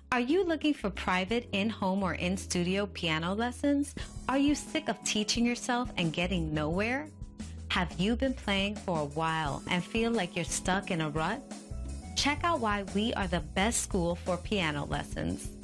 Are you looking for private in-home or in-studio piano lessons? Are you sick of teaching yourself and getting nowhere? Have you been playing for a while and feel like you're stuck in a rut? Check out why we are the best school for piano lessons.